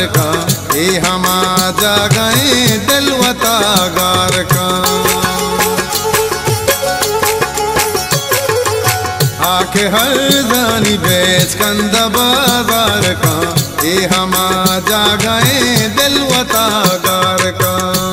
का, ये हम जा गए दिल वतागार का। आके अर्ज़ानी बेच कंदा बाजार का, ये हम जा गए दिल वतागार का।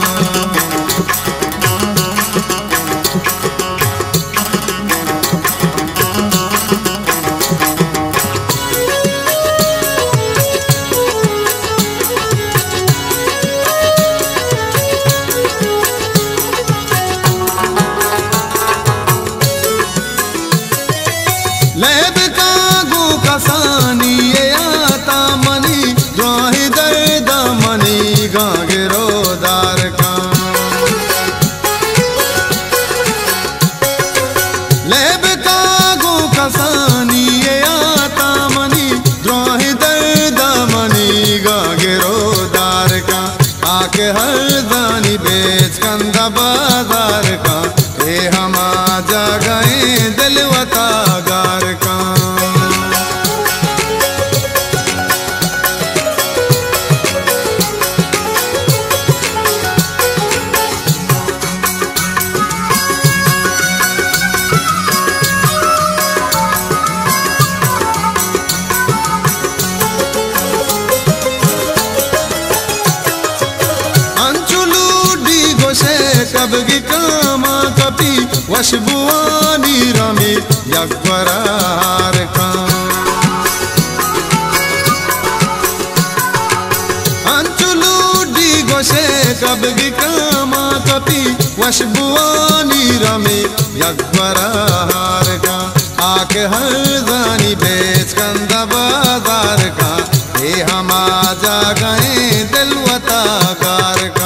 लैब कागू कसानी ये आता मनी, द्रोही दर्द मनी गागिरोदार का। लैब कागू कसानी ये आता मनी, द्रोही दर्द मनी गागिरोदार का। आके अर्ज़ानी बेच कंदा बाजार का, ये हम जा गए दिल वतागार का। अंचुलू डी गोशे कबगी कामा कपी, वशबुआनी रमी यकबरार का। अंचुलू डी गोशे कबगी कामा कपी, वशबुआनी रमी यकबरार का। आके अर्ज़ानी बेच कंदा बाजार का, ये हम जा गए दिल वतागार का।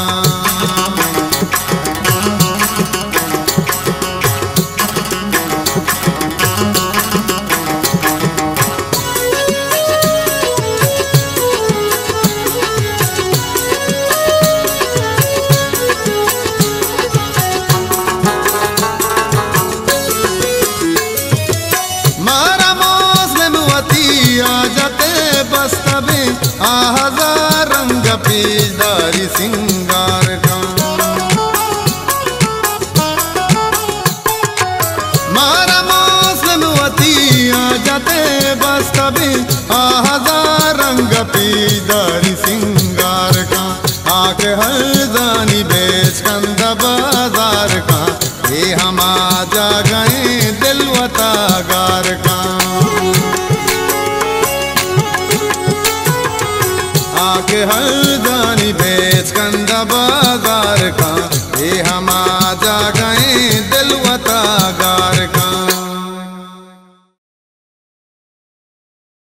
हजार रंग पेजदारी सिंगार का। मारा मौसम वती आ जाते बस कभी, हजार रंग पेजदारी सिंगार का। आके अर्ज़ानी बेच कंदा बाजार का, ये हम जा गए दिल वतागार का। आके अर्ज़ानी बेच कंदा बाजार का, ये हम